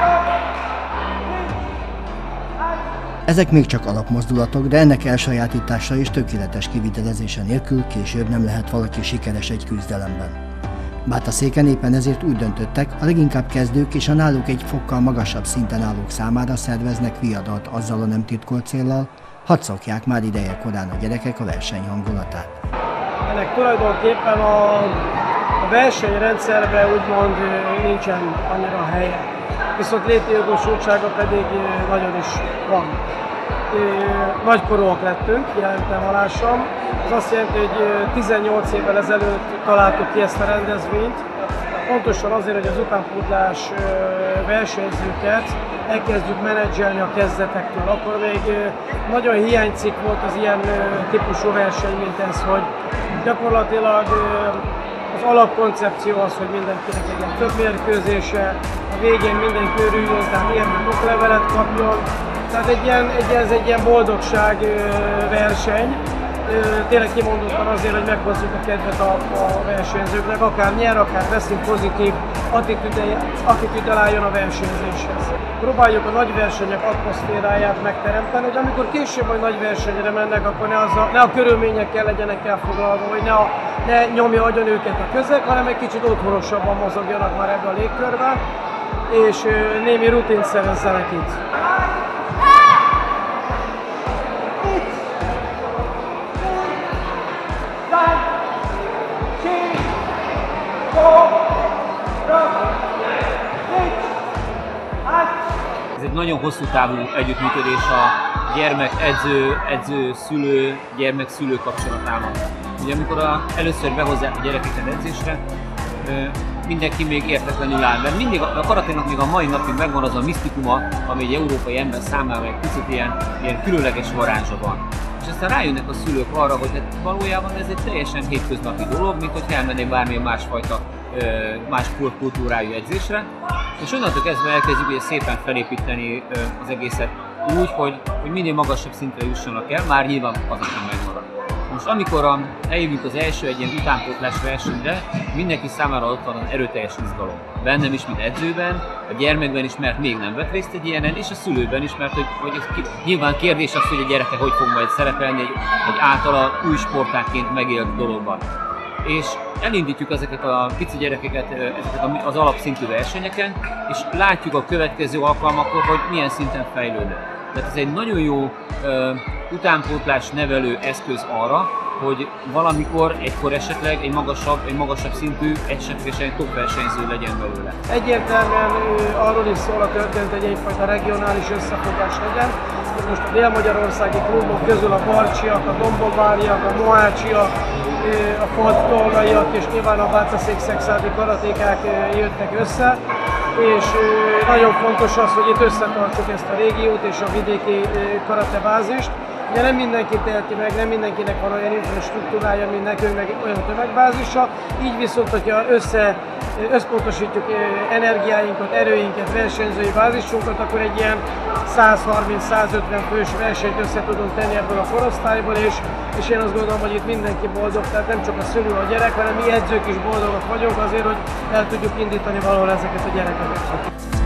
Ezek még csak alapmozdulatok, de ennek elsajátítása és tökéletes kivitelezése nélkül később nem lehet valaki sikeres egy küzdelemben. Bátaszéken éppen ezért úgy döntöttek, a leginkább kezdők és a náluk egy fokkal magasabb szinten állók számára szerveznek viadalt azzal a nem titkolt céllal, hadd szokják már ideje korán a gyerekek a verseny hangulatát. Ennek tulajdonképpen a versenyrendszerben úgymond nincsen annyira helye, viszont létjogosultsága pedig nagyon is van. Nagykorúak lettünk, jelentem halásom. Ez azt jelenti, hogy 18 évvel ezelőtt találtuk ki ezt a rendezvényt. Pontosan azért, hogy az utánpótlás versenyzőket elkezdjük menedzselni a kezdetektől. Akkor még nagyon hiánycikk volt az ilyen típusú verseny, mint ez, hogy gyakorlatilag az alapkoncepció az, hogy mindenkinek legyen több mérkőzése, a végén mindenki örüljön, tehát érdemi oklevelet kapjon. Tehát ez egy ilyen boldogság verseny. Tényleg kimondottan azért, hogy meghozzuk a kedvet a versenyzőknek, akár nyer, akár veszünk, pozitív attitűddel álljon a versenyzéshez. Próbáljuk a nagy versenyek atmoszféráját megteremteni, hogy amikor később majd nagy versenyre mennek, akkor ne a körülményekkel legyenek elfoglalva, vagy ne nyomja agyon őket a közeg, hanem egy kicsit otthonosabban mozogjanak már ebbe a légkörbe, és némi rutint szerezzenek itt. Ez egy nagyon hosszú távú együttműködés a gyermek-edző-szülő, gyermek-szülő kapcsolatában. Ugye amikor először behozzák a gyerekeket edzésre, mindenki még értetlenül áll, mert mindig a karaténak még a mai napig megvan az a misztikuma, ami egy európai ember számára egy picit ilyen különleges varázsa van. És aztán rájönnek a szülők arra, hogy valójában ez egy teljesen hétköznapi dolog, mint hogy elmennék bármilyen másfajta más kultúrájú edzésre, és onnantól kezdve elkezdjük ugye szépen felépíteni az egészet úgy, hogy minél magasabb szintre jussanak el, már nyilván az is megmarad. Most amikor eljövünk az első egy ilyen utánpótlás versenyre, mindenki számára ott van az erőteljes izgalom. Bennem is, mint edzőben, a gyermekben is, mert még nem vett részt egy ilyenen, és a szülőben is, mert hogy nyilván kérdés az, hogy a gyereke hogy fog majd szerepelni egy általa új sportákként megélt dologban. És elindítjuk ezeket a pici gyerekeket ezeket az alapszintű versenyeken, és látjuk a következő alkalmakkor, hogy milyen szinten fejlődnek. Tehát ez egy nagyon jó utánpótlás nevelő eszköz arra, hogy valamikor, egykor esetleg egy magasabb szintű, esetlegesen egy top versenyző legyen belőle. Egyértelműen arról is szól a történet, hogy egyfajta regionális összefogás legyen. Most a dél-magyarországi klubok közül a barcsiak, a dombobáriak, a mohácsiak, a fadtollaiak és nyilván a bátaszék-szexádi karatékák jöttek össze. És nagyon fontos az, hogy itt összetartjuk ezt a régiót és a vidéki karatebázist. Ugye nem mindenki teheti meg, nem mindenkinek van olyan infrastruktúrája, mint nekünk, meg olyan tömegbázisa. Így viszont, hogyha összpontosítjuk energiáinkat, erőinket, versenyzői bázisunkat, akkor egy ilyen 130-150 fős versenyt össze tudunk tenni ebből a korosztályból, és én azt gondolom, hogy itt mindenki boldog, tehát nem csak a szülő, a gyerek, hanem mi edzők is boldogok vagyunk azért, hogy el tudjuk indítani valahol ezeket a gyerekeket.